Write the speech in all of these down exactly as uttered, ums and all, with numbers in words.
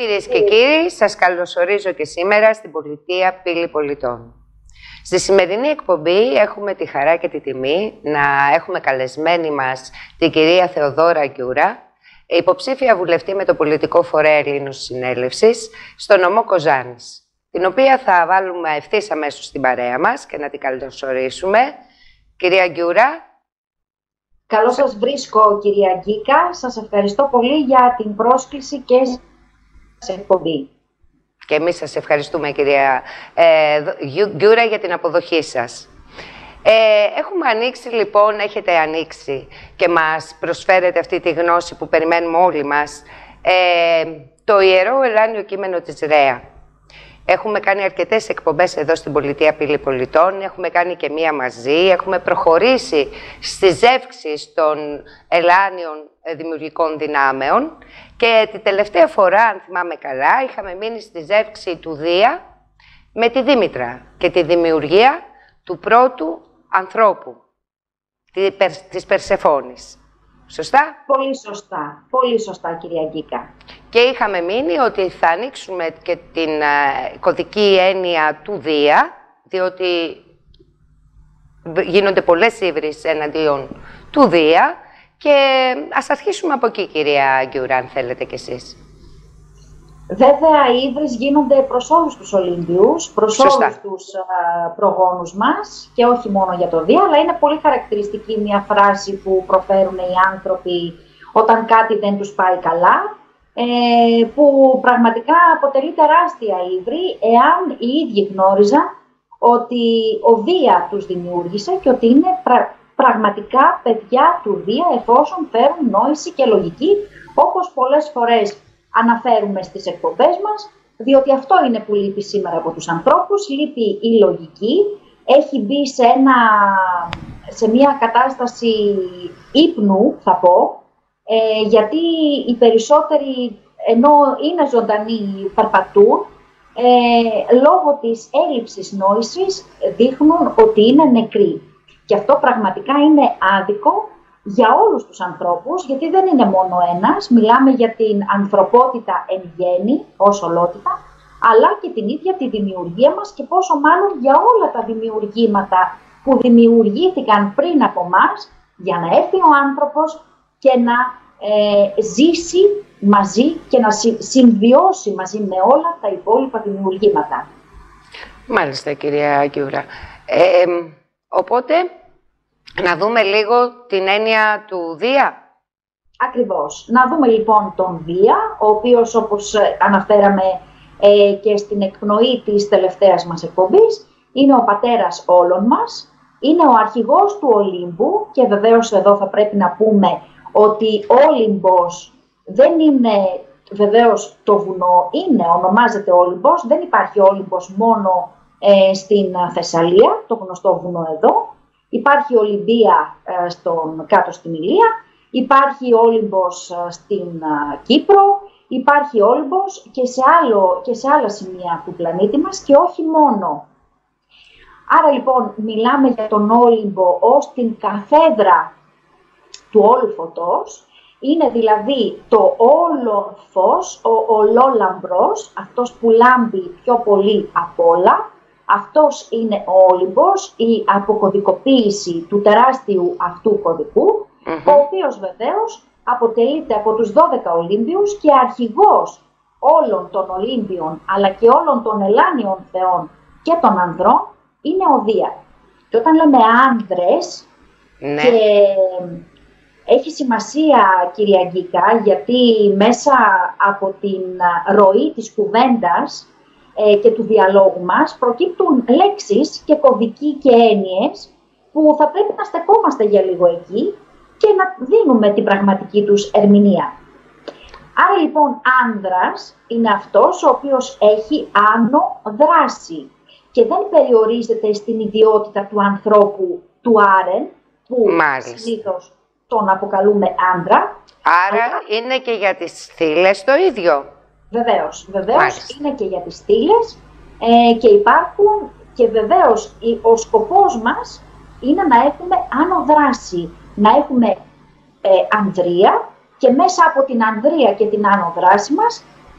Κυρίες και κύριοι, σας καλωσορίζω και σήμερα στην Πολιτεία Πύλη Πολιτών. Στη σημερινή εκπομπή έχουμε τη χαρά και τη τιμή να έχουμε καλεσμένη μας την κυρία Θεοδόρα Αγκιούρα, υποψήφια βουλευτή με το πολιτικό φορέα Ελλήνους Συνέλευσης στο νομό Κοζάνης, την οποία θα βάλουμε ευθύς αμέσως στην παρέα μας και να την καλωσορίσουμε. Κυρία Αγκιούρα. Καλώς σας βρίσκω, κυρία Γκίκα. Σας ευχαριστώ πολύ για την πρόσκληση και σε εκπομπή. Και εμείς σας ευχαριστούμε, κυρία ε, Γκιούρα, για την αποδοχή σας. Ε, έχουμε ανοίξει, λοιπόν, έχετε ανοίξει και μας προσφέρετε αυτή τη γνώση που περιμένουμε όλοι μας, ε, το Ιερό Ουράνιο Κείμενο της ΡΕΑ. Έχουμε κάνει αρκετές εκπομπές εδώ στην Πολιτεία Πύλη Πολιτών, έχουμε κάνει και μία μαζί, έχουμε προχωρήσει στη ζεύξη των ελάνιων δημιουργικών δυνάμεων και τη τελευταία φορά, αν θυμάμαι καλά, είχαμε μείνει στη ζεύξη του Δία με τη Δήμητρα και τη δημιουργία του πρώτου ανθρώπου, της Περσεφόνης. Σωστά? Πολύ σωστά. Πολύ σωστά, κυρία Γκίκα. Και είχαμε μείνει ότι θα ανοίξουμε και την uh, κωδική έννοια του Δία, διότι γίνονται πολλές ύβρις εναντίον του Δία και ας αρχίσουμε από εκεί, κυρία Αγκιούρα, αν θέλετε κι εσείς. Βέβαια, οι ύβρις γίνονται προς όλους τους Ολύμπιους, προς Σωστά. όλους τους uh, προγόνους μας και όχι μόνο για το Δία, αλλά είναι πολύ χαρακτηριστική μια φράση που προφέρουν οι άνθρωποι όταν κάτι δεν τους πάει καλά, ε, που πραγματικά αποτελεί τεράστια ύβρι εάν οι ίδιοι γνώριζαν ότι ο Δία τους δημιούργησε και ότι είναι πρα, πραγματικά παιδιά του Δία εφόσον φέρουν νόηση και λογική, όπως πολλές φορές αναφέρουμε στις εκπομπές μας, διότι αυτό είναι που λείπει σήμερα από τους ανθρώπους, λείπει η λογική, έχει μπει σε, ένα, σε μια κατάσταση ύπνου, θα πω, ε, γιατί οι περισσότεροι, ενώ είναι ζωντανοί, περπατούν, ε, λόγω της έλλειψης νόησης δείχνουν ότι είναι νεκροί. Και αυτό πραγματικά είναι άδικο για όλους τους ανθρώπους, γιατί δεν είναι μόνο ένας, μιλάμε για την ανθρωπότητα εν γέννη, ως ολότητα, αλλά και την ίδια τη δημιουργία μας και πόσο μάλλον για όλα τα δημιουργήματα που δημιουργήθηκαν πριν από μας, για να έρθει ο άνθρωπος και να ε, ζήσει μαζί και να συμβιώσει μαζί με όλα τα υπόλοιπα δημιουργήματα. Μάλιστα, κυρία Αγκιούρα. Ε, οπότε... Να δούμε λίγο την έννοια του Δία. Ακριβώς. Να δούμε λοιπόν τον Δία, ο οποίος, όπως αναφέραμε ε, και στην εκπνοή της τελευταίας μας εκπομπής, είναι ο πατέρας όλων μας, είναι ο αρχηγός του Ολύμπου και βεβαίως εδώ θα πρέπει να πούμε ότι ο Όλυμπος δεν είναι βεβαίως το βουνό, είναι, ονομάζεται Όλυμπος, δεν υπάρχει Όλυμπος μόνο ε, στην Θεσσαλία, το γνωστό βουνό εδώ. Υπάρχει Ολυμπία ε, στον, κάτω στην Ηλία, υπάρχει Όλυμπος ε, στην ε, Κύπρο, υπάρχει Όλυμπος και σε, άλλο, και σε άλλα σημεία του πλανήτη μας και όχι μόνο. Άρα λοιπόν μιλάμε για τον Όλυμπο ως την καθέδρα του όλου φωτός, είναι δηλαδή το όλο φως, ο ολόλαμπρος, αυτός που λάμπει πιο πολύ από όλα. Αυτός είναι ο Όλυμπος, η αποκωδικοποίηση του τεράστιου αυτού κωδικού, mm-hmm. ο οποίος βεβαίως αποτελείται από τους δώδεκα Ολύμπιους και αρχηγός όλων των Ολύμπιων, αλλά και όλων των ελάνιων θεών και των ανδρών, είναι ο Δία. Και όταν λέμε άνδρες, ναι. και έχει σημασία, κυρία Γκίκα, γιατί μέσα από την ροή της κουβέντας και του διαλόγου μας προκύπτουν λέξεις και κωδικοί και έννοιες που θα πρέπει να στεκόμαστε για λίγο εκεί και να δίνουμε την πραγματική τους ερμηνεία. Άρα λοιπόν άνδρας είναι αυτός ο οποίος έχει άνω δράση και δεν περιορίζεται στην ιδιότητα του ανθρώπου του Άρεν, που συνήθως τον αποκαλούμε άνδρα. Άρα αλλά... είναι και για τις θύλες το ίδιο. Βεβαίως, βεβαίως είναι και για τις στήλες ε, και υπάρχουν και βεβαίως ο σκοπός μας είναι να έχουμε άνω δράση, να έχουμε ε, ανδρεία και μέσα από την ανδρεία και την άνω δράση μας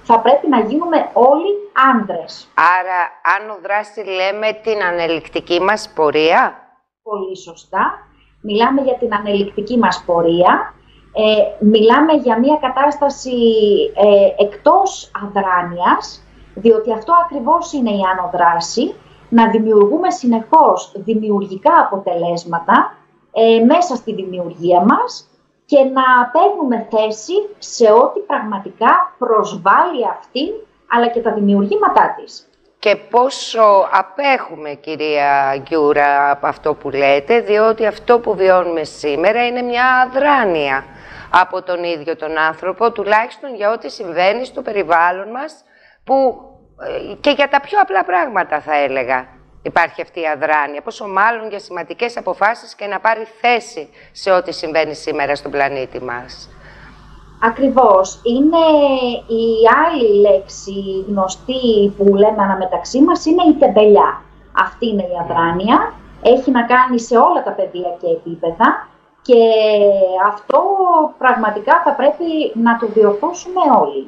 θα πρέπει να γίνουμε όλοι άντρες. Άρα, άνω δράση λέμε την ανελικτική μας πορεία. Πολύ σωστά. Μιλάμε για την ανελικτική μας πορεία. Ε, μιλάμε για μια κατάσταση ε, εκτός αδράνειας, διότι αυτό ακριβώς είναι η άνω δράση, να δημιουργούμε συνεχώς δημιουργικά αποτελέσματα ε, μέσα στη δημιουργία μας και να παίρνουμε θέση σε ό,τι πραγματικά προσβάλλει αυτήν, αλλά και τα δημιουργήματά της. Και πόσο απέχουμε, κυρία Γιούρα, από αυτό που λέτε, διότι αυτό που βιώνουμε σήμερα είναι μια αδράνεια από τον ίδιο τον άνθρωπο, τουλάχιστον για ό,τι συμβαίνει στο περιβάλλον μας, που και για τα πιο απλά πράγματα θα έλεγα υπάρχει αυτή η αδράνεια, πόσο μάλλον για σημαντικές αποφάσεις και να πάρει θέση σε ό,τι συμβαίνει σήμερα στον πλανήτη μας. Ακριβώς. Είναι η άλλη λέξη γνωστή που λέμε αναμεταξύ μας, είναι η τεμπελιά. Αυτή είναι η αδράνεια, έχει να κάνει σε όλα τα πεδία και επίπεδα και αυτό πραγματικά θα πρέπει να το διορθώσουμε όλοι.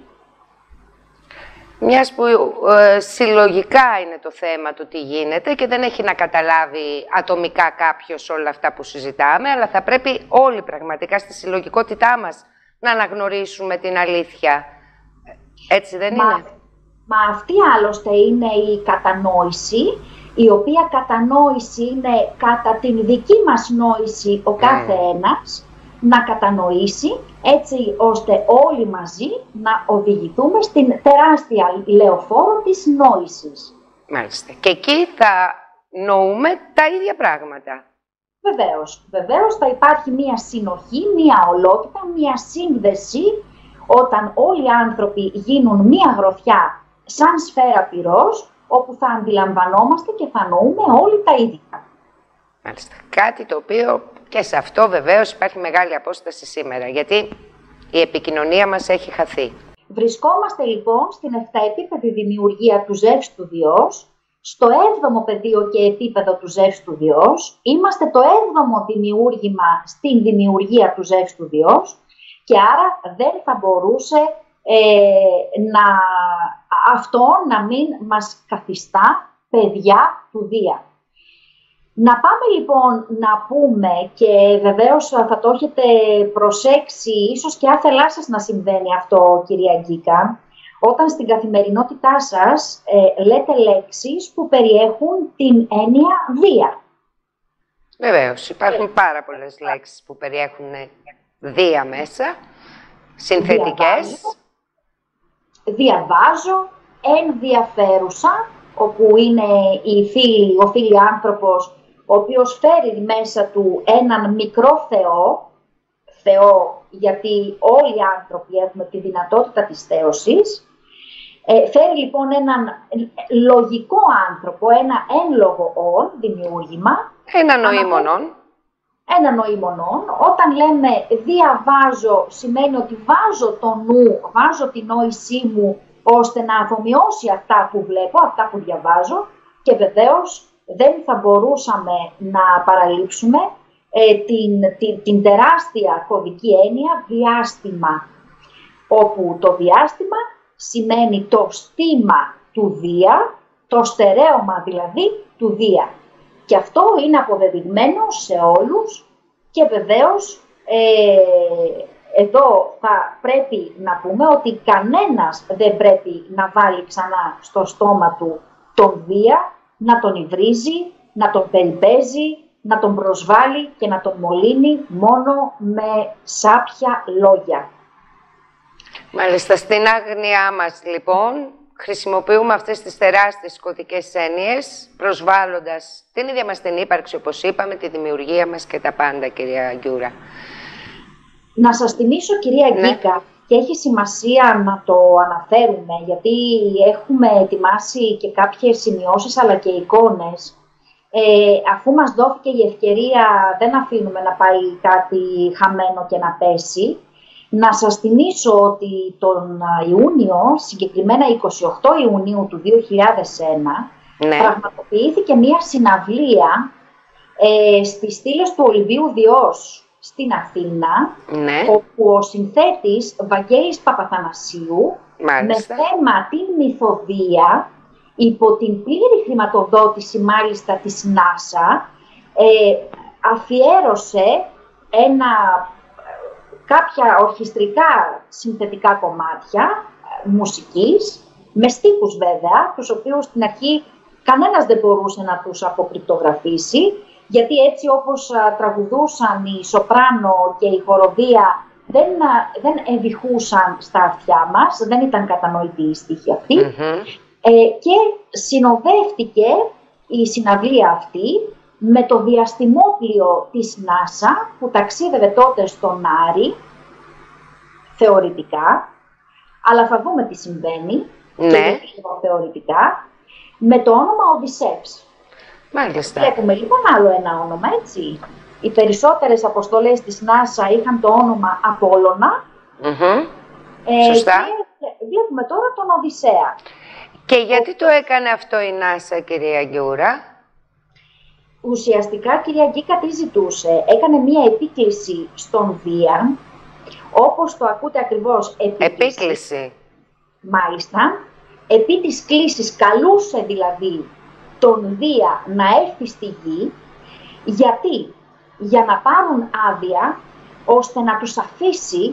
Μιας που ε, συλλογικά είναι το θέμα του τι γίνεται και δεν έχει να καταλάβει ατομικά κάποιος όλα αυτά που συζητάμε, αλλά θα πρέπει όλοι πραγματικά στη συλλογικότητά μας να αναγνωρίσουμε την αλήθεια. Έτσι δεν μα, είναι? Μα αυτή άλλωστε είναι η κατανόηση, η οποία κατανόηση είναι κατά την δική μας νόηση ο κάθε mm. ένας, να κατανοήσει έτσι ώστε όλοι μαζί να οδηγηθούμε στην τεράστια λεωφόρο της νόησης. Μάλιστα. Και εκεί θα νοούμε τα ίδια πράγματα. Βεβαίως. Βεβαίως θα υπάρχει μία συνοχή, μία ολότητα, μία σύνδεση όταν όλοι οι άνθρωποι γίνουν μία γροθιά σαν σφαίρα πυρός, όπου θα αντιλαμβανόμαστε και θα νοούμε όλοι τα ίδια. Μάλιστα. Κάτι το οποίο και σε αυτό βεβαίως υπάρχει μεγάλη απόσταση σήμερα, γιατί η επικοινωνία μας έχει χαθεί. Βρισκόμαστε λοιπόν στην επταεπίπεδη δημιουργία του ζεύστου Διός, στο έβδομο πεδίο και επίπεδο του ζεύστου Διός, είμαστε το έβδομο δημιούργημα στην δημιουργία του ζεύστου Διός και άρα δεν θα μπορούσε ε, να, αυτό να μην μας καθιστά παιδιά του Δία. Να πάμε λοιπόν να πούμε, και βεβαίως θα το έχετε προσέξει, ίσως και άθελά σας να συμβαίνει αυτό, κυρία Γκίκα, όταν στην καθημερινότητά σας ε, λέτε λέξεις που περιέχουν την έννοια Δία. Βεβαίως, υπάρχουν πάρα πολλές λέξεις που περιέχουν Δία μέσα, συνθετικές. Διαβάζω, διαβάζω ενδιαφέρουσα, όπου είναι η φίλη, ο φίλη άνθρωπος, ο οποίος φέρει μέσα του έναν μικρό Θεό, Θεό γιατί όλοι οι άνθρωποι έχουμε τη δυνατότητα της θέωσης, ε, φέρει λοιπόν έναν λογικό άνθρωπο, ένα ένλογο όν, δημιούργημα. Ένα νοήμονον. Ένα νοήμονον. Όταν λέμε διαβάζω, σημαίνει ότι βάζω το νου, βάζω την νόησή μου, ώστε να αφομοιώσει αυτά που βλέπω, αυτά που διαβάζω, και βεβαίως δεν θα μπορούσαμε να παραλείψουμε ε, την, την, την τεράστια κωδική έννοια διάστημα, όπου το διάστημα σημαίνει το στήμα του Δία, το στερέωμα δηλαδή του Δία. Και αυτό είναι αποδεδειγμένο σε όλους και βεβαίως ε, εδώ θα πρέπει να πούμε ότι κανένας δεν πρέπει να βάλει ξανά στο στόμα του τον Δία, να τον υβρίζει, να τον περιπέζει, να τον προσβάλλει και να τον μολύνει μόνο με σάπια λόγια. Μάλιστα, στην άγνοιά μας λοιπόν χρησιμοποιούμε αυτές τις τεράστιες κωδικές έννοιες, προσβάλλοντας την ίδια μας την ύπαρξη, όπως είπαμε, τη δημιουργία μας και τα πάντα, κυρία Γιούρα. Να σας θυμίσω, κυρία ναι. Γκίκα, και έχει σημασία να το αναφέρουμε, γιατί έχουμε ετοιμάσει και κάποιες σημειώσεις αλλά και εικόνες. Ε, αφού μας δόθηκε η ευκαιρία, δεν αφήνουμε να πάει κάτι χαμένο και να πέσει. Να σας θυμίσω ότι τον Ιούνιο, συγκεκριμένα εικοστή όγδοη Ιουνίου του δύο χιλιάδες ένα, ναι. πραγματοποιήθηκε μία συναυλία ε, στις στήλες του Ολυμπίου Διός στην Αθήνα, ναι. όπου ο συνθέτης Βαγγέλης Παπαθανασίου Μάλιστα. με θέμα την μυθοδία, υπό την πλήρη χρηματοδότηση μάλιστα της νάσα, ε, αφιέρωσε ένα, κάποια ορχιστρικά συνθετικά κομμάτια μουσικής, με στίχους βέβαια, τους οποίους στην αρχή κανένας δεν μπορούσε να τους αποκρυπτογραφήσει, γιατί έτσι όπως α, τραγουδούσαν η σοπράνο και η χοροδία δεν, α, δεν ευηχούσαν στα αυτιά μας, δεν ήταν κατανοητή η στίχη αυτή. Mm-hmm. ε, και συνοδεύτηκε η συναυλία αυτή με το διαστημόπλιο της νάσα που ταξίδευε τότε στον Άρη, θεωρητικά, αλλά θα δούμε τι συμβαίνει, ναι. θεωρητικά, με το όνομα Οδυσσεύς. Μάλιστα. Βλέπουμε λοιπόν άλλο ένα όνομα, έτσι. Οι περισσότερες αποστολές της νάσα είχαν το όνομα Απόλλωνα. Mm-hmm. ε, Σωστά. Και βλέπουμε τώρα τον Οδυσσέα. Και γιατί το έκανε αυτό η νάσα, κυρία Γκιούρα? Ουσιαστικά, κυρία Γκίκα, τι ζητούσε? Έκανε μία επίκληση στον Δία, όπως το ακούτε ακριβώς, επίκληση. Επίκληση. Μάλιστα. Επί της κλήσης καλούσε δηλαδή τον Δία να έρθει στη γη. Γιατί? Για να πάρουν άδεια, ώστε να τους αφήσει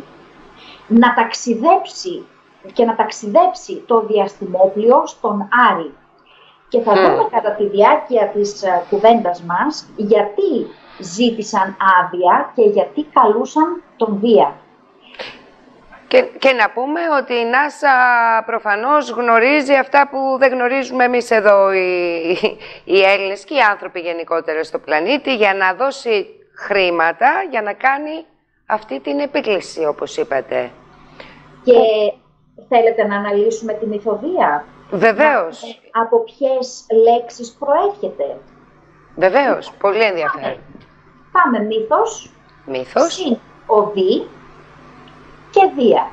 να ταξιδέψει και να ταξιδέψει το διαστημόπλιο στον Άρη. Και θα δούμε κατά τη διάρκεια της uh, κουβέντας μας γιατί ζήτησαν άδεια και γιατί καλούσαν τον Δία. Και, και να πούμε ότι η νάσα προφανώς γνωρίζει αυτά που δεν γνωρίζουμε εμείς εδώ οι, οι Έλληνες και οι άνθρωποι γενικότερα στο πλανήτη, για να δώσει χρήματα για να κάνει αυτή την επίκληση, όπως είπατε. Και που... θέλετε να αναλύσουμε τη μυθοδία? Βεβαίως. Να, από ποιες λέξεις προέρχεται? Βεβαίως. Πολύ ενδιαφέρον. Πάμε, πάμε μύθος. Μύθος. Συν οδή και Δία.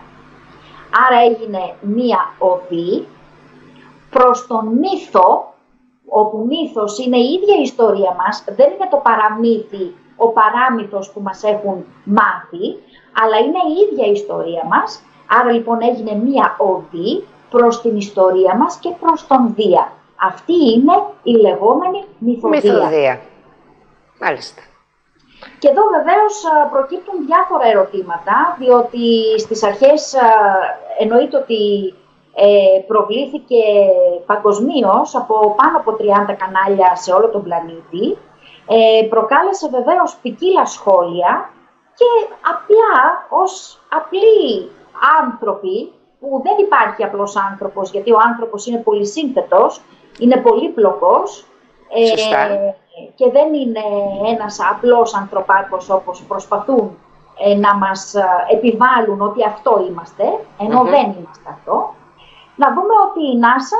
Άρα έγινε μία οδή προς τον μύθο, όπου μύθος είναι η ίδια η ιστορία μας, δεν είναι το παραμύθι, ο παράμυθος που μας έχουν μάθει, αλλά είναι η ίδια η ιστορία μας. Άρα λοιπόν έγινε μία οδή προς την ιστορία μας και προς τον Δία. Αυτή είναι η λεγόμενη μυθοδία. Μυθοδία. Μάλιστα. Και εδώ βεβαίως προκύπτουν διάφορα ερωτήματα, διότι στις αρχές εννοείται ότι ε, προβλήθηκε παγκοσμίως από πάνω από τριάντα κανάλια σε όλο τον πλανήτη. Ε, προκάλεσε βεβαίως ποικίλα σχόλια και απλά ως απλοί άνθρωποι, που δεν υπάρχει απλός άνθρωπος, γιατί ο άνθρωπος είναι πολυσύνθετος, είναι πολύπλοκος, ε, και δεν είναι ένας απλός ανθρωπάκος όπως προσπαθούν ε, να μας επιβάλλουν ότι αυτό είμαστε, ενώ mm-hmm. δεν είμαστε αυτό. Να δούμε ότι η νάσα,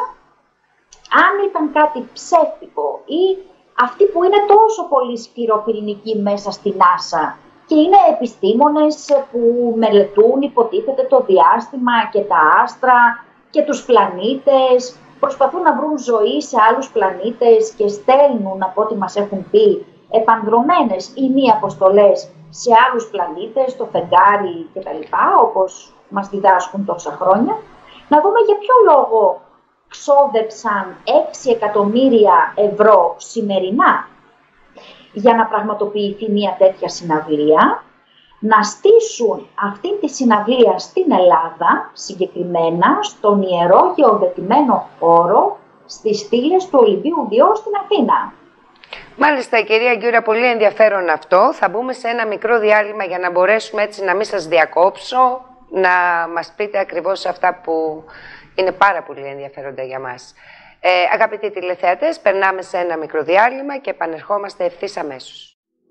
αν ήταν κάτι ψεύτικο ή αυτοί που είναι τόσο πολύ σκληροπυρηνικοί μέσα στη νάσα και είναι επιστήμονες που μελετούν, υποτίθεται, το διάστημα και τα άστρα και τους πλανήτες, προσπαθούν να βρουν ζωή σε άλλους πλανήτες και στέλνουν, από ό,τι μας έχουν πει, επανδρωμένες ή μη αποστολές σε άλλους πλανήτες, το φεγγάρι κτλ., όπως μας διδάσκουν τόσα χρόνια. Να δούμε για ποιο λόγο ξόδεψαν έξι εκατομμύρια ευρώ σημερινά για να πραγματοποιηθεί μια τέτοια συναυλία, να στήσουν αυτή τη συναυλία στην Ελλάδα, συγκεκριμένα στον ιερό γεωδετημένο χώρο στις στήλες του Ολυμπίου δύο στην Αθήνα. Μάλιστα, κυρία Γκιούρα, πολύ ενδιαφέρον αυτό. Θα μπούμε σε ένα μικρό διάλειμμα για να μπορέσουμε έτσι να μην σας διακόψω, να μας πείτε ακριβώς αυτά που είναι πάρα πολύ ενδιαφέροντα για μας. Ε, αγαπητοί τηλεθεατές, περνάμε σε ένα μικρό διάλειμμα και επανερχόμαστε ευθύς αμέσως.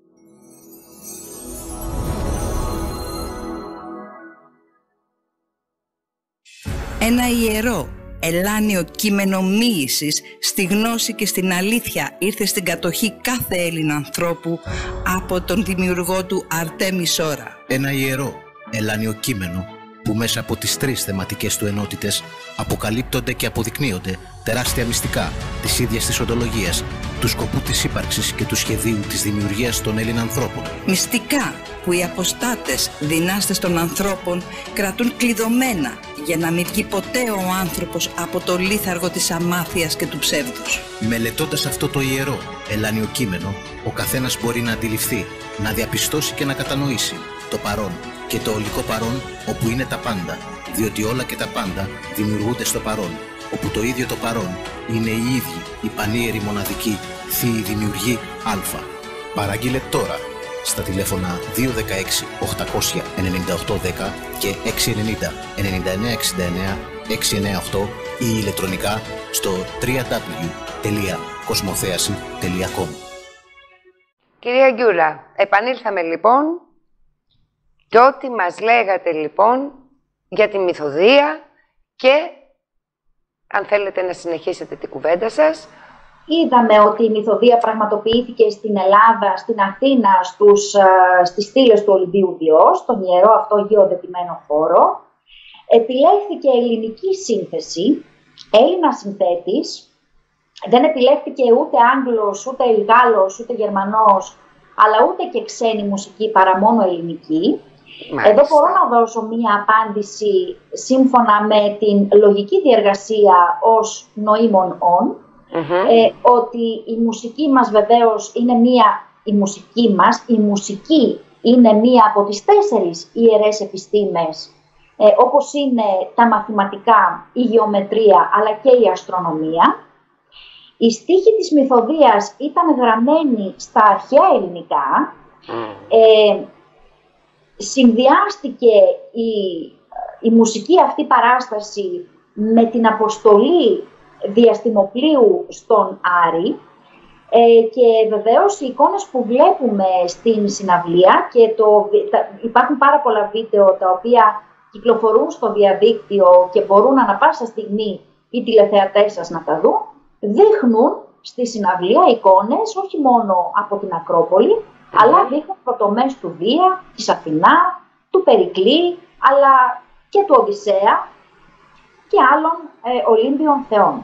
Ένα ιερό, ελάνιο κείμενο μοίησης στη γνώση και στην αλήθεια ήρθε στην κατοχή κάθε Έλληνα ανθρώπου από τον δημιουργό του Αρτέμι Σόρα. Ένα ιερό, ελάνιο κείμενο που μέσα από τις τρεις θεματικές του ενότητες αποκαλύπτονται και αποδεικνύονται τεράστια μυστικά της ίδιας της οντολογίας, του σκοπού της ύπαρξης και του σχεδίου της δημιουργίας των Έλληνων ανθρώπων. Μυστικά που οι αποστάτες δυνάστες των ανθρώπων κρατούν κλειδωμένα για να μην βγει ποτέ ο άνθρωπος από το λίθαργο της αμάθειας και του ψεύδους. Μελετώντας αυτό το ιερό, ελάνιο κείμενο, ο καθένας μπορεί να αντιληφθεί, να διαπιστώσει και να κατανοήσει το παρόν και το ολικό παρόν όπου είναι τα πάντα, διότι όλα και τα πάντα δημιουργούνται στο παρόν, όπου το ίδιο το παρόν είναι οι ίδιοι οι πανίεροι μοναδικοί θείοι δημιουργοί Α. Παραγγείλε τώρα στα τηλέφωνα δύο ένα έξι οκτακόσια ενενήντα οκτώ δέκα και έξι ενενήντα ενενήντα εννέα εξήντα εννέα έξι εννέα οκτώ ή ηλεκτρονικά στο double-u double-u double-u τελεία κοσμοθέαση τελεία com. Κυρία Γκιούρα, επανήλθαμε λοιπόν και ό,τι μας λέγατε λοιπόν για τη μυθοδία και αν θέλετε να συνεχίσετε την κουβέντα σας. Είδαμε ότι η μυθοδία πραγματοποιήθηκε στην Ελλάδα, στην Αθήνα, στους, στις στήλες του Ολυμπίου Διός, στον ιερό αυτό γεωδετημένο χώρο. Επιλέχθηκε ελληνική σύνθεση, Έλληνα συνθέτης. Δεν επιλέχθηκε ούτε Άγγλος, ούτε Γάλλος, ούτε Γερμανός, αλλά ούτε και ξένη μουσική, παρά μόνο ελληνική. Μάλιστα. Εδώ μπορώ να δώσω μία απάντηση σύμφωνα με την λογική διεργασία ως νοήμων ον. Mm-hmm. Ε, ότι η μουσική μας βεβαίως είναι μία, η μουσική μας, η μουσική είναι μία από τις τέσσερις ιερές επιστήμες, ε, όπως είναι τα μαθηματικά, η γεωμετρία αλλά και η αστρονομία. Η στίχη της μυθοδίας ήταν γραμμένη στα αρχαία ελληνικά, mm. ε, συνδυάστηκε η, η μουσική αυτή παράσταση με την αποστολή διαστημοπλίου στον Άρη ε, και βεβαίως οι εικόνες που βλέπουμε στην συναυλία και το, τα, υπάρχουν πάρα πολλά βίντεο τα οποία κυκλοφορούν στο διαδίκτυο και μπορούν ανα πάσα στιγμή οι τηλεθεατές σας να τα δουν, δείχνουν στη συναυλία εικόνες όχι μόνο από την Ακρόπολη, mm-hmm. αλλά δείχνουν πρωτομές του Δία, της Αθηνά, του Περικλή, αλλά και του Οδυσσέα και άλλων ε, Ολύμπιων θεών.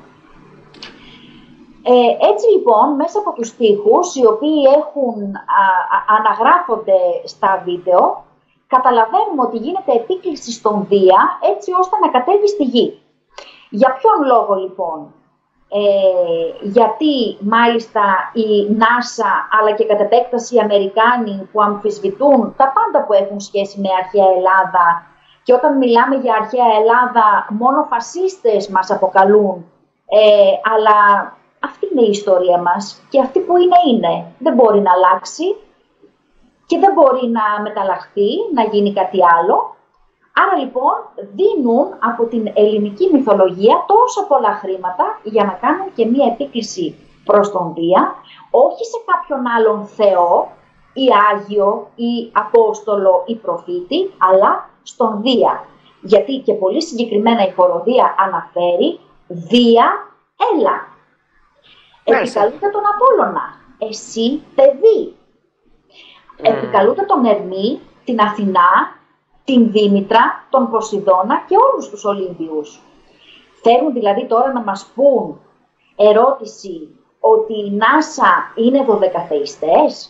Ε, έτσι λοιπόν, μέσα από τους στίχους, οι οποίοι έχουν, α, α, αναγράφονται στα βίντεο, καταλαβαίνουμε ότι γίνεται επίκληση στον Δία, έτσι ώστε να κατέβει στη γη. Για ποιον λόγο λοιπόν? Ε, γιατί μάλιστα η NASA, αλλά και κατ' επέκταση οι Αμερικάνοι που αμφισβητούν τα πάντα που έχουν σχέση με αρχαία Ελλάδα, και όταν μιλάμε για αρχαία Ελλάδα, μόνο φασίστες μας αποκαλούν, ε, αλλά αυτή είναι η ιστορία μας και αυτή που είναι είναι. Δεν μπορεί να αλλάξει και δεν μπορεί να μεταλλαχθεί, να γίνει κάτι άλλο. Άρα λοιπόν δίνουν από την ελληνική μυθολογία τόσα πολλά χρήματα για να κάνουν και μία επίκληση προς τον Δία, όχι σε κάποιον άλλον θεό ή Άγιο ή Απόστολο ή Προφήτη, αλλά στον Δία. Γιατί και πολύ συγκεκριμένα η χοροδία αναφέρει Δία, έλα. Επικαλούνται τον Απόλλωνα, εσύ παιδί. Mm. Επικαλούνται τον Ερμή, την Αθηνά, την Δήμητρα, τον Ποσειδώνα και όλους τους Ολύμπιους. Θέλουν δηλαδή τώρα να μας πούν, ερώτηση, ότι η NASA είναι δωδεκαθεϊστές.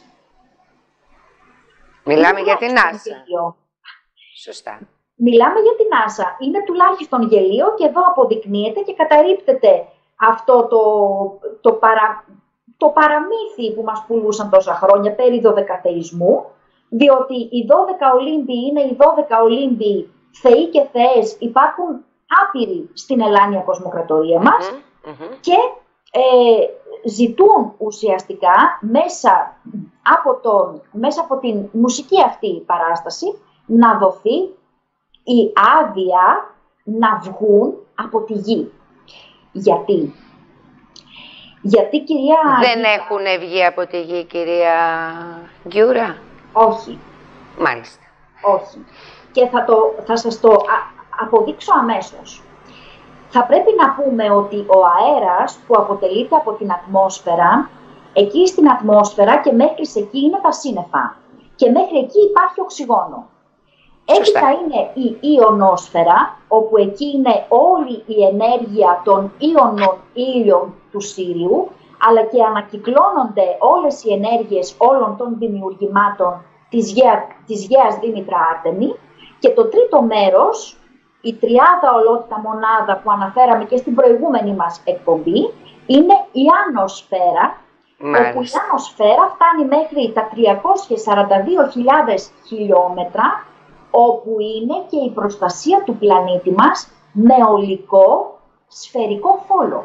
Μιλάμε για την NASA. Σωστά. Μιλάμε για την NASA. Είναι τουλάχιστον γελίο και εδώ αποδεικνύεται και καταρρίπτεται αυτό το, το, παρα, το παραμύθι που μας πουλούσαν τόσα χρόνια περί δωδεκαθεϊσμού, διότι οι δώδεκα Ολύμπιοι είναι οι δώδεκα Ολύμπιοι θεοί και θεές, υπάρχουν άπειροι στην Ελλάνια κοσμοκρατορία μας mm-hmm, mm-hmm. και ε, ζητούν ουσιαστικά μέσα από, τον, μέσα από την μουσική αυτή παράσταση να δοθεί η άδεια να βγουν από τη γη. Γιατί? Γιατί κυρία... Δεν έχουν βγει από τη γη, κυρία Γκιούρα. Όχι. Μάλιστα. Όχι. Και θα, το, θα σας το αποδείξω αμέσως. Θα πρέπει να πούμε ότι ο αέρας που αποτελείται από την ατμόσφαιρα, εκεί στην ατμόσφαιρα και μέχρι εκεί είναι τα σύννεφα. Και μέχρι εκεί υπάρχει οξυγόνο. Έπειτα είναι η ιονόσφαιρα, όπου εκεί είναι όλη η ενέργεια των ίονων ήλιων του Σύριου, αλλά και ανακυκλώνονται όλες οι ενέργειες όλων των δημιουργημάτων της, γέα, της γέας Δήμητρα Άρτεμη. Και το τρίτο μέρος η τριάδα ολότητα μονάδα που αναφέραμε και στην προηγούμενη μας εκπομπή είναι η άνοσφαίρα, Μάλιστα. όπου η άνοσφαίρα φτάνει μέχρι τα τριακόσιες σαράντα δύο χιλιάδες χιλιόμετρα, όπου είναι και η προστασία του πλανήτη μας με ολικό σφαιρικό φόλο.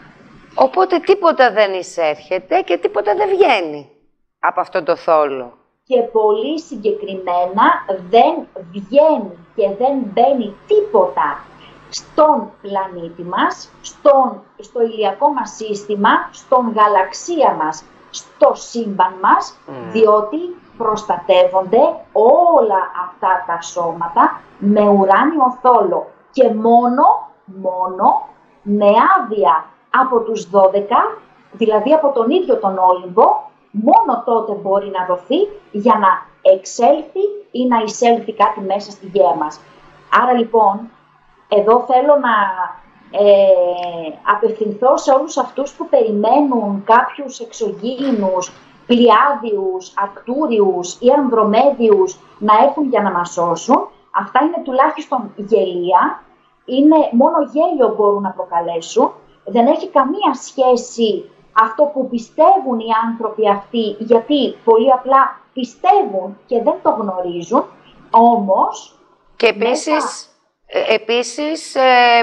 Οπότε τίποτα δεν εισέρχεται και τίποτα δεν βγαίνει από αυτό το θόλο. Και πολύ συγκεκριμένα δεν βγαίνει και δεν μπαίνει τίποτα στον πλανήτη μας, στον, στο ηλιακό μας σύστημα, στον γαλαξία μας, στο σύμπαν μας, mm. διότι προστατεύονται όλα αυτά τα σώματα με ουράνιο θόλο και μόνο, μόνο με άδεια από τους δώδεκα, δηλαδή από τον ίδιο τον Όλυμπο, μόνο τότε μπορεί να δοθεί για να εξέλθει ή να εισέλθει κάτι μέσα στη γέα μας. Άρα λοιπόν, εδώ θέλω να ε, απευθυνθώ σε όλους αυτούς που περιμένουν κάποιους εξωγήινους, πλιάδιους, ακτούριους ή ανδρομέδιους να έρθουν για να μας σώσουν. Αυτά είναι τουλάχιστον γελία, είναι μόνο γέλιο μπορούν να προκαλέσουν. Δεν έχει καμία σχέση αυτό που πιστεύουν οι άνθρωποι αυτοί, γιατί πολύ απλά πιστεύουν και δεν το γνωρίζουν, όμως... Και επίσης, μέσα... επίσης ε,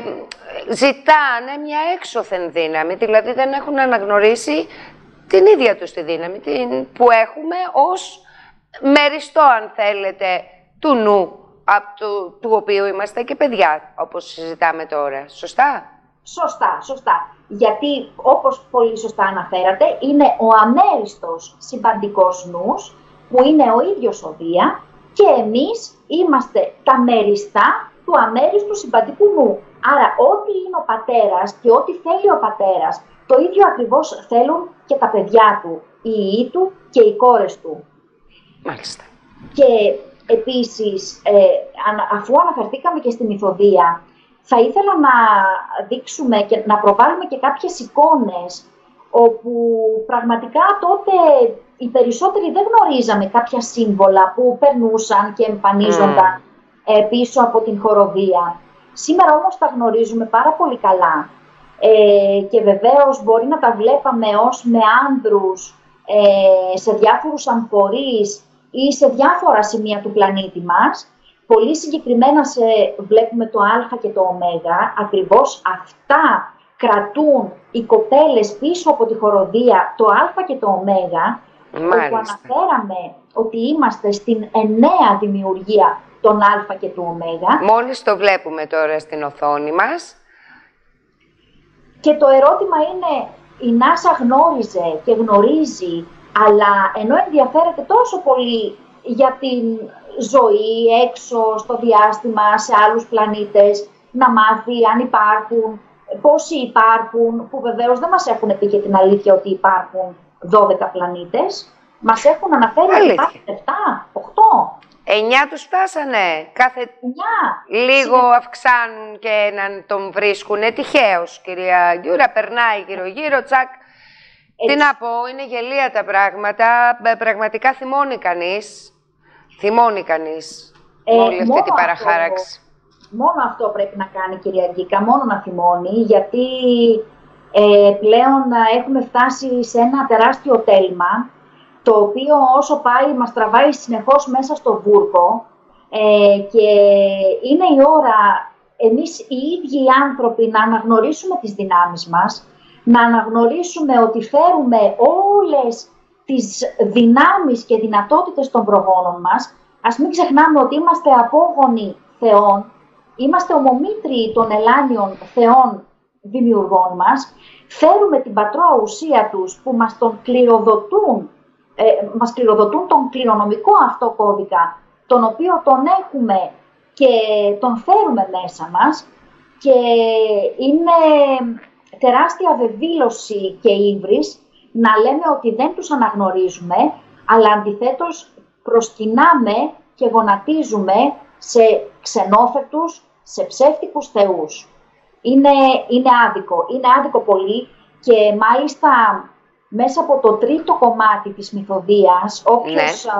ζητάνε μια έξωθεν δύναμη, δηλαδή δεν έχουν αναγνωρίσει την ίδια τους τη δύναμη, την που έχουμε ως μεριστό, αν θέλετε, του νου, από του, του οποίου είμαστε και παιδιά, όπως συζητάμε τώρα. Σωστά? Σωστά, σωστά. Γιατί, όπως πολύ σωστά αναφέρατε, είναι ο αμέριστος συμπαντικός νους, που είναι ο ίδιος ο Δία, και εμείς είμαστε τα μεριστά του αμέριστου συμπαντικού νου. Άρα, ό,τι είναι ο πατέρας και ό,τι θέλει ο πατέρας, το ίδιο ακριβώς θέλουν και τα παιδιά του, οι ιοί του και οι κόρες του. Μάλιστα. Και επίσης, ε, αφού αναφερθήκαμε και στην Μυθοδία, θα ήθελα να δείξουμε και να προβάλλουμε και κάποιες εικόνες όπου πραγματικά τότε οι περισσότεροι δεν γνωρίζαμε κάποια σύμβολα που περνούσαν και εμφανίζονταν mm. πίσω από την χοροδία. Σήμερα όμως τα γνωρίζουμε πάρα πολύ καλά ε, και βεβαίως μπορεί να τα βλέπαμε ως με άνδρους ε, σε διάφορους αμφορείς ή σε διάφορα σημεία του πλανήτη μας. Πολύ συγκεκριμένα σε, βλέπουμε το Α και το Ω, ακριβώς αυτά κρατούν οι κοπέλες πίσω από τη χοροδία, το Α και το Ω, όπου αναφέραμε ότι είμαστε στην εννέα δημιουργία των Α και του Ω. Μόλις το βλέπουμε τώρα στην οθόνη μας. Και το ερώτημα είναι, η NASA γνώριζε και γνωρίζει, αλλά ενώ ενδιαφέρεται τόσο πολύ για την ζωή έξω στο διάστημα, σε άλλους πλανήτες, να μάθει αν υπάρχουν, πόσοι υπάρχουν, που βεβαίως δεν μας έχουν πει και την αλήθεια ότι υπάρχουν δώδεκα πλανήτες. Μας έχουν αναφέρει ότι υπάρχουν επτά, οκτώ. εννιά τους φτάσανε. Κάθε εννιά. Λίγο Συν... αυξάνουν και έναν τον βρίσκουνε. Τυχαίως, κυρία Γκιούρα, περνάει γύρω-γύρω, τσακ. Έτσι. Τι να πω, είναι γελία τα πράγματα. Πραγματικά θυμώνει κανείς. Θυμώνει κανείς ε, όλη αυτή την παραχάραξη. Αυτό, μόνο αυτό πρέπει να κάνει, κυρία Γκίκα, μόνο να θυμώνει, γιατί ε, πλέον έχουμε φτάσει σε ένα τεράστιο τέλμα, το οποίο όσο πάει μας τραβάει συνεχώς μέσα στο βούρκο ε, και είναι η ώρα εμείς οι ίδιοι οι άνθρωποι να αναγνωρίσουμε τις δυνάμεις μας, να αναγνωρίσουμε ότι φέρουμε όλες τις δυνάμεις και δυνατότητες των προγόνων μας. Ας μην ξεχνάμε ότι είμαστε απόγονοι θεών, είμαστε ομομήτριοι των ελάνιων θεών δημιουργών μας, φέρουμε την πατρόα ουσία τους που μας τον κληροδοτούν, ε, μας κληροδοτούν τον κληρονομικό αυτό κώδικα, τον οποίο τον έχουμε και τον φέρουμε μέσα μας, και είναι τεράστια βεβήλωση και ύβρις να λέμε ότι δεν τους αναγνωρίζουμε, αλλά αντιθέτως προσκυνάμε και γονατίζουμε σε ξενόφερτους, σε ψεύτικους θεούς. Είναι, είναι άδικο, είναι άδικο πολύ, και μάλιστα μέσα από το τρίτο κομμάτι της Μυθοδίας, όποιος ναι.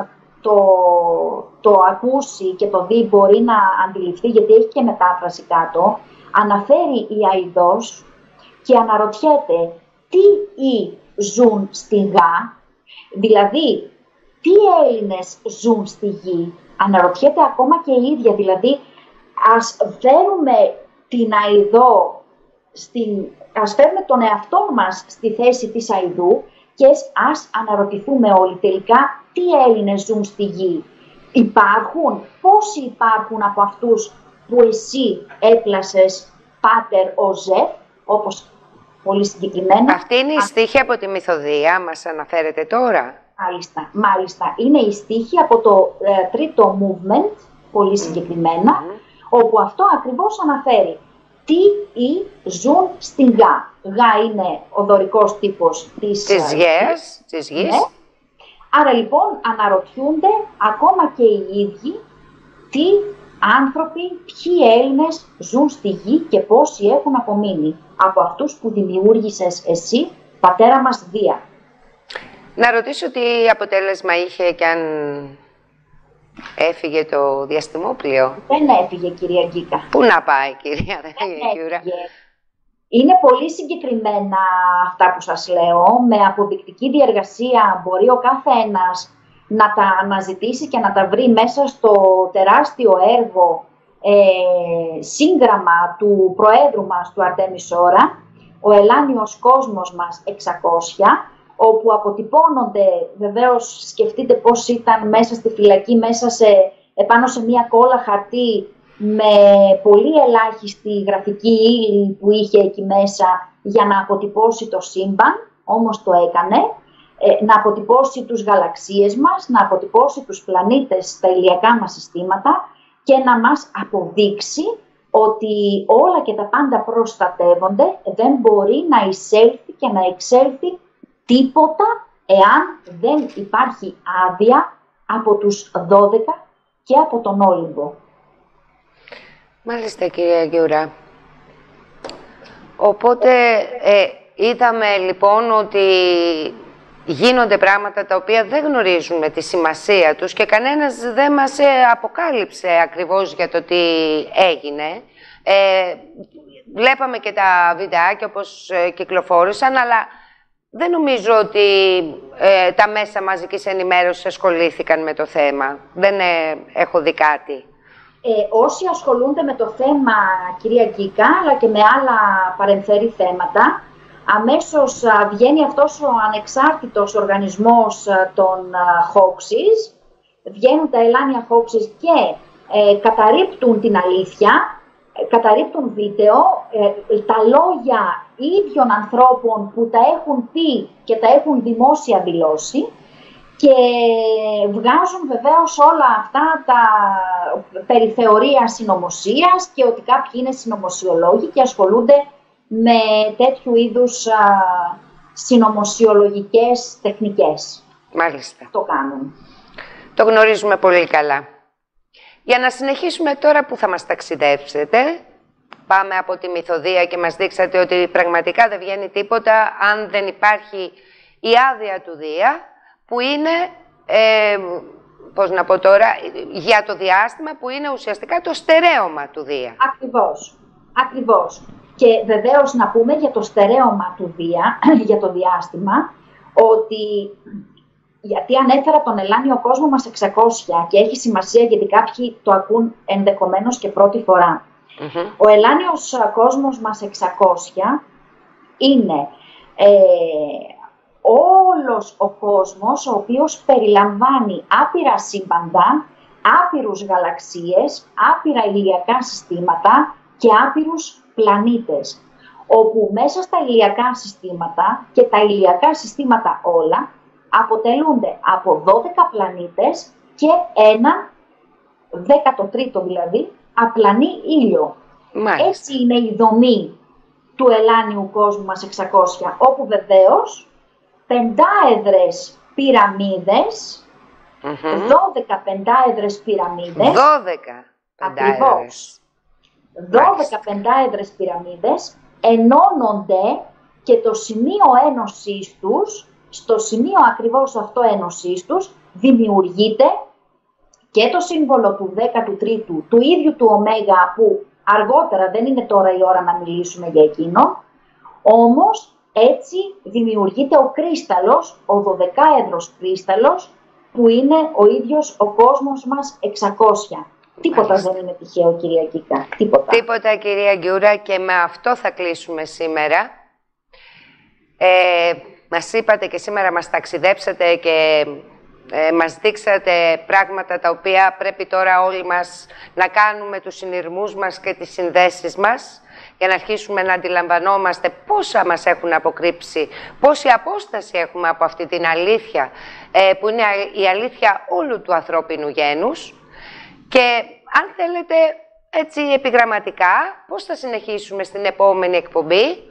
το, το ακούσει και το δει μπορεί να αντιληφθεί, γιατί έχει και μετάφραση κάτω, αναφέρει η Αηδός και αναρωτιέται τι ή ζουν στη Γά, δηλαδή τι Έλληνες ζουν στη Γη. Αναρωτιέται ακόμα και η ίδια, δηλαδή ας φέρουμε την Αηδό, στην, ας φέρουμε τον εαυτό μας στη θέση της Αηδού και ας αναρωτηθούμε όλοι τελικά τι Έλληνες ζουν στη Γη. Υπάρχουν, πόσοι υπάρχουν από αυτούς που εσύ έπλασες Πάτερ ο Ζεφ, όπως πολύ συγκεκριμένα. Αυτή είναι η στίχη από τη Μυθοδία, μας αναφέρετε τώρα. Μάλιστα, μάλιστα. Είναι η στίχη από το ε, τρίτο movement, πολύ συγκεκριμένα, mm. όπου αυτό ακριβώς αναφέρει τι ή ζουν στην Γά. Γά είναι ο δωρικός τύπος της, της, γης, της γης. Ναι. Άρα λοιπόν αναρωτιούνται ακόμα και οι ίδιοι τι άνθρωποι, ποιοι Έλληνες ζουν στη Γη και πόσοι έχουν απομείνει από αυτούς που δημιούργησες εσύ, πατέρα μας Δία. Να ρωτήσω τι αποτέλεσμα είχε και αν έφυγε το διαστημόπλοιο. Δεν έφυγε, κυρία Γκίκα. Πού να πάει, κυρία Γιούρα. Είναι πολύ συγκεκριμένα αυτά που σας λέω. Με αποδεικτική διεργασία μπορεί ο κάθε ένας να τα αναζητήσει και να τα βρει μέσα στο τεράστιο έργο ε, σύγγραμμα του Προέδρου μας, του Αρτέμις Ώρα, ο Ελάνιος Κόσμος μας εξακόσια, όπου αποτυπώνονται, βεβαίως σκεφτείτε πώς ήταν μέσα στη φυλακή, μέσα σε, επάνω σε μία κόλλα χαρτί με πολύ ελάχιστη γραφική ύλη που είχε εκεί μέσα για να αποτυπώσει το σύμπαν, όμως το έκανε, ε, να αποτυπώσει τους γαλαξίες μας, να αποτυπώσει τους πλανήτες στα ηλιακά μας συστήματα και να μας αποδείξει ότι όλα και τα πάντα προστατεύονται, δεν μπορεί να εισέλθει και να εξέλθει τίποτα εάν δεν υπάρχει άδεια από τους δώδεκα και από τον Όλυμπο. Μάλιστα, κυρία Γιούρα. Οπότε ε, είδαμε λοιπόν ότι γίνονται πράγματα τα οποία δεν γνωρίζουμε τη σημασία τους και κανένας δεν μας αποκάλυψε ακριβώς για το τι έγινε. Ε, βλέπαμε και τα βιντεάκια όπως κυκλοφόρησαν, αλλά δεν νομίζω ότι ε, τα μέσα μαζικής ενημέρωσης ασχολήθηκαν με το θέμα. Δεν ε, έχω δει κάτι. Ε, όσοι ασχολούνται με το θέμα, κυρία Γκίκα, αλλά και με άλλα παρεμφερή θέματα, αμέσως α, βγαίνει αυτός ο ανεξάρτητος οργανισμός α, των α, hoaxes, βγαίνουν τα Ελάνια hoaxes και ε, καταρρίπτουν την αλήθεια, ε, καταρρίπτουν βίντεο, ε, τα λόγια ίδιων ανθρώπων που τα έχουν πει και τα έχουν δημόσια δηλώσει, και βγάζουν βεβαίως όλα αυτά τα περί θεωρία συνωμοσίας και ότι κάποιοι είναι συνωμοσιολόγοι και ασχολούνται με τέτοιου είδους α, συνωμοσιολογικές τεχνικές. Μάλιστα. Το κάνουν. Το γνωρίζουμε πολύ καλά. Για να συνεχίσουμε τώρα, που θα μας ταξιδέψετε. Πάμε από τη Μυθοδία και μας δείξατε ότι πραγματικά δεν βγαίνει τίποτα αν δεν υπάρχει η άδεια του Δία, που είναι, ε, πώς να πω τώρα, για το διάστημα, που είναι ουσιαστικά το στερέωμα του Δία. Ακριβώς, ακριβώς. Και βεβαίως να πούμε για το στερέωμα του Δία, για το διάστημα, ότι, γιατί ανέφερα τον Ελάνιο κόσμο μας εξακόσια και έχει σημασία γιατί κάποιοι το ακούν ενδεχομένως και πρώτη φορά. Mm-hmm. Ο Ελάνιος κόσμος μας εξακόσια είναι ε, όλος ο κόσμος ο οποίος περιλαμβάνει άπειρα σύμπαντα, άπειρους γαλαξίες, άπειρα ηλιακά συστήματα και άπειρους πλανήτες, όπου μέσα στα ηλιακά συστήματα και τα ηλιακά συστήματα όλα αποτελούνται από δώδεκα πλανήτες και ένα, δέκατο τρίτο δηλαδή, απλανή ήλιο. Μάλιστα. Έτσι είναι η δομή του Ελάνιου κόσμου μας εξακόσια, όπου βεβαίως πεντάεδρες πυραμίδες, mm-hmm. δώδεκα πεντάεδρες πυραμίδες, δώδεκα ακριβώς, δώδεκα πεντάεδρες πυραμίδες ενώνονται και το σημείο ένωσής τους, στο σημείο ακριβώς αυτό ένωσής τους, δημιουργείται και το σύμβολο του δέκατου τρίτου, του ίδιου του Ωμέγα, που αργότερα δεν είναι τώρα η ώρα να μιλήσουμε για εκείνο, όμως έτσι δημιουργείται ο κρίσταλος, ο δωδεκάεδρος κρίσταλος, που είναι ο ίδιος ο κόσμος μας εξακόσια. Τίποτα Μάλιστα. δεν είναι τυχαίο, κυρία Κίκα. Τίποτα. Τίποτα, κυρία Γκιούρα, και με αυτό θα κλείσουμε σήμερα. Ε, μας είπατε και σήμερα μας ταξιδέψατε και ε, μας δείξατε πράγματα τα οποία πρέπει τώρα όλοι μας να κάνουμε τους συνειρμούς μας και τις συνδέσεις μας, για να αρχίσουμε να αντιλαμβανόμαστε πόσα μας έχουν αποκρύψει, πόση απόσταση έχουμε από αυτή την αλήθεια, ε, που είναι η αλήθεια όλου του ανθρώπινου γένους. Και αν θέλετε έτσι επιγραμματικά, πώς θα συνεχίσουμε στην επόμενη εκπομπή?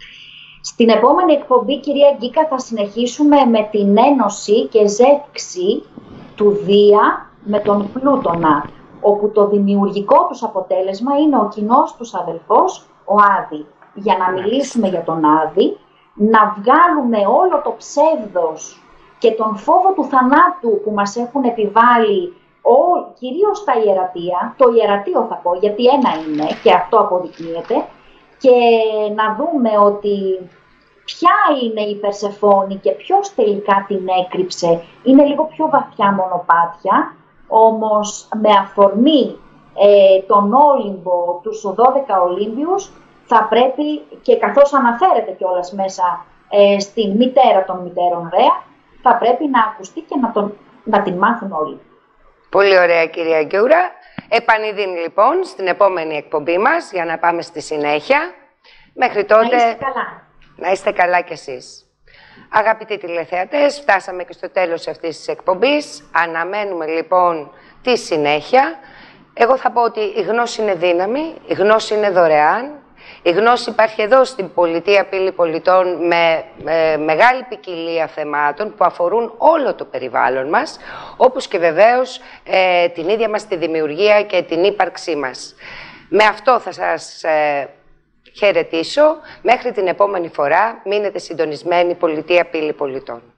Στην επόμενη εκπομπή, κυρία Γκίκα, θα συνεχίσουμε με την ένωση και ζεύξη του Δία με τον Πλούτονα, όπου το δημιουργικό τους αποτέλεσμα είναι ο κοινός τους αδελφός, ο Άδη. Για να μιλήσουμε για τον Άδη, να βγάλουμε όλο το ψεύδος και τον φόβο του θανάτου που μας έχουν επιβάλει, ο, κυρίως τα ιερατεία, το ιερατείο θα πω, γιατί ένα είναι και αυτό αποδεικνύεται, και να δούμε ότι ποια είναι η Περσεφόνη και ποιος τελικά την έκρυψε. Είναι λίγο πιο βαθιά μονοπάτια, όμως με αφορμή ε, τον Όλυμπο, τους δώδεκα Ολύμπιους, θα πρέπει, και καθώς αναφέρεται κιόλας μέσα ε, στην μητέρα των μητέρων Ρέα, θα πρέπει να ακουστεί και να, τον, να την μάθουν όλοι. Πολύ ωραία, κυρία Γκιούρα. Επανειδήν λοιπόν στην επόμενη εκπομπή μας για να πάμε στη συνέχεια. Μέχρι τότε να είστε καλά. Να είστε καλά κι εσείς. Αγαπητοί τηλεθεατές, φτάσαμε και στο τέλος αυτής της εκπομπής. Αναμένουμε λοιπόν τη συνέχεια. Εγώ θα πω ότι η γνώση είναι δύναμη, η γνώση είναι δωρεάν. Η γνώση υπάρχει εδώ στην Πολιτεία Πύλη Πολιτών με, με μεγάλη ποικιλία θεμάτων που αφορούν όλο το περιβάλλον μας, όπως και βεβαίως ε, την ίδια μας τη δημιουργία και την ύπαρξή μας. Με αυτό θα σας ε, χαιρετήσω. Μέχρι την επόμενη φορά, μείνετε συντονισμένοι, Πολιτεία Πύλη Πολιτών.